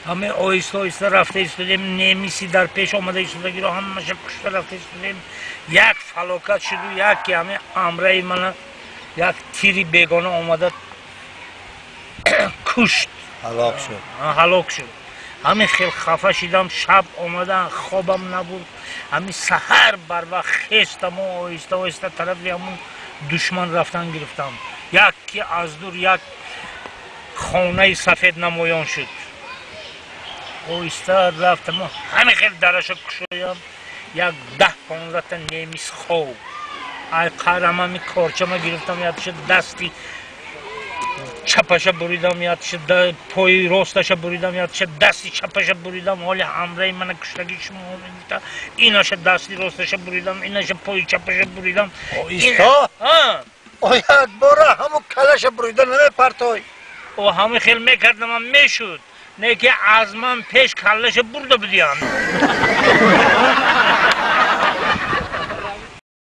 همه آهسته رفته ایستادیم، نمیسی در پیش آمده ایستادگی رو همه کشته رفته ایستادیم. یک فلاکت شد و یک که همه امره من یک تیری بیگانه آمده کشت، هلاک شد. همه خیلی خفه شدم. شب آمدن خوابم نبود. همین سحر بر وقت خستم و آهسته طرف همون دشمن رفتن گرفتم. یکی از دور یک خانه سفید نمایان شد. آهسته رفتم و همه خیلی درش کشایم. یک 10-15 تا نمیس خواب ای قرم همی کارچه گرفتم، یادش دستی چپش بریدم، یادش پای راستش بریدم، یادش دستی چپش بریدم. حالی همراه من کشتگی شما میگیتا ایناش دستی راستش بریدم، ایناش پای چپش بریدم. ایستا؟ او یک باره همون کلش بریدن نه پرتای؟ او همه خیلی میکردم هم میشد، نه که از من پیش کلش برده بدیم.